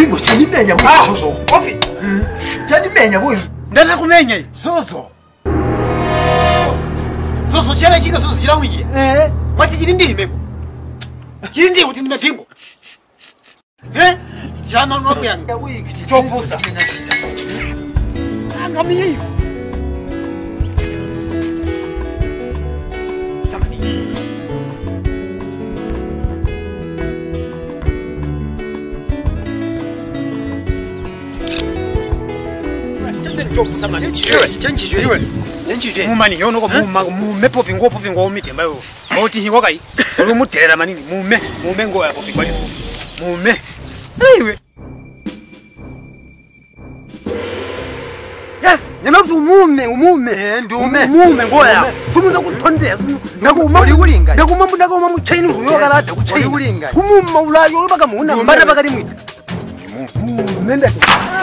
pingo chini menya bwe. Zozo. Opi. Chani menya bwe. Ndana kumenya. Zozo. Zozo chana chika zozo chila wiki. Wati chilindi himeko. Chilindi uti nime pingo. Chama nwaku yanga. Chokusa. Angamiye hiyo. Mumani yono ko mume popingo mitemba yo. Oti hiwa kai. Olu mutera manini mume ngo ya popingo yo. Mume. Ewe. Yes, nyamatu umume ndi umume ngoya. Fumuza kutonde. Ndakuma mu chaini ruyo galata ku chaini. Kumuma ulayo baga muna mbana baga rimwita. Nenda.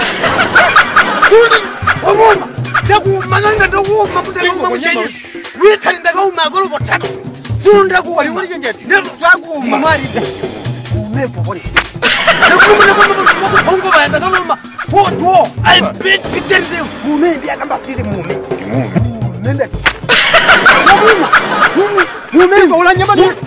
Omona ndakumanga ndakuma mudaluma muchaini. Wita ndakauma golo botano. Funda ku wali wali njeti. Ndakuma mumari. Umepo boni. Ndakuma bayanda ndakuma. What? I bet you mume ndiye kambasiri mume. Nenda. Mume ulanyama.